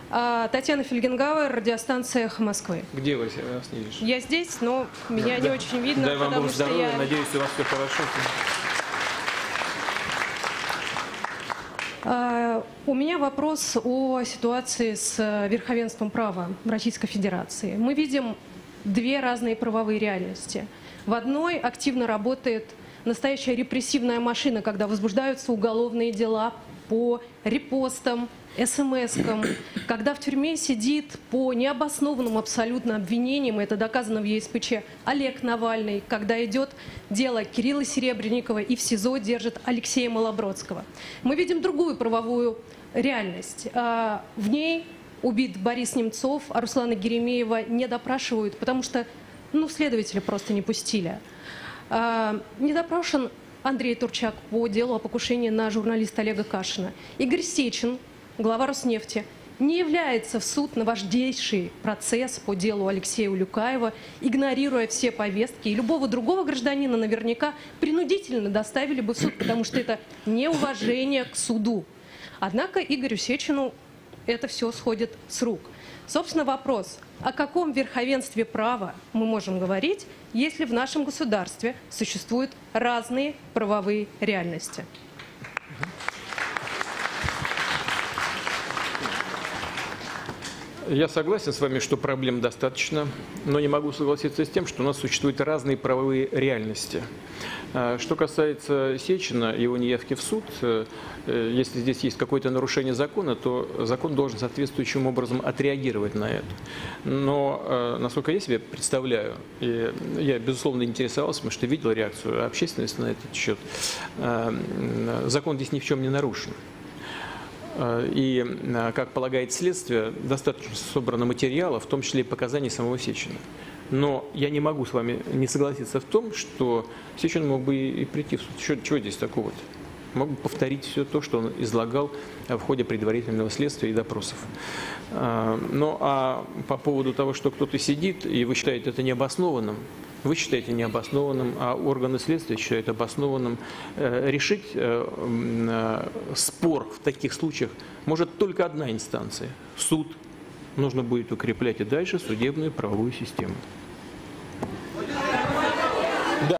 Татьяна Фельгенгауэр, радиостанция «Эхо Москвы». Где вы нас не видишь? Я здесь, но меня не очень видно, Дай вам потому Бог что здоровья, надеюсь, у вас все хорошо. У меня вопрос о ситуации с верховенством права в Российской Федерации. Мы видим две разные правовые реальности. В одной активно работает настоящая репрессивная машина, когда возбуждаются уголовные дела по репостам, СМС-кам, когда в тюрьме сидит по необоснованным абсолютно обвинениям, это доказано в ЕСПЧ, Олег Навальный, когда идет дело Кирилла Серебренникова и в СИЗО держит Алексея Малобродского. Мы видим другую правовую реальность. В ней убит Борис Немцов, а Руслана Геремеева не допрашивают, потому что следователи просто не пустили. Не допрошен Андрей Турчак по делу о покушении на журналиста Олега Кашина. Игорь Сечин, глава Роснефти, не является в суд на важнейший процесс по делу Алексея Улюкаева, игнорируя все повестки. И любого другого гражданина наверняка принудительно доставили бы в суд, потому что это неуважение к суду. Однако Игорю Сечину это все сходит с рук. Собственно, вопрос, о каком верховенстве права мы можем говорить, если в нашем государстве существуют разные правовые реальности? Я согласен с вами, что проблем достаточно, но не могу согласиться с тем, что у нас существуют разные правовые реальности. Что касается Сечина, его неявки в суд, если здесь есть какое-то нарушение закона, то закон должен соответствующим образом отреагировать на это. Но, насколько я себе представляю, и я, безусловно, интересовался, потому что видел реакцию общественности на этот счет, закон здесь ни в чем не нарушен. И, как полагает следствие, достаточно собрано материала, в том числе и показаний самого Сечина. Но я не могу с вами не согласиться в том, что Сечин мог бы и прийти в суд. Чего здесь такого-то? Мог бы повторить все то, что он излагал в ходе предварительного следствия и допросов. Ну, а по поводу того, что кто-то сидит, и вы считаете это необоснованным, вы считаете необоснованным, а органы следствия считают обоснованным, решить спор в таких случаях может только одна инстанция – суд. Нужно будет укреплять и дальше судебную правовую систему.